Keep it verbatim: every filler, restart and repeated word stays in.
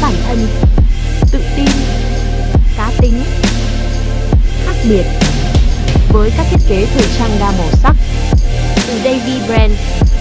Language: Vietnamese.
bản thân, tự tin, cá tính, khác biệt với các thiết kế thời trang đa màu sắc từ Davy Brand.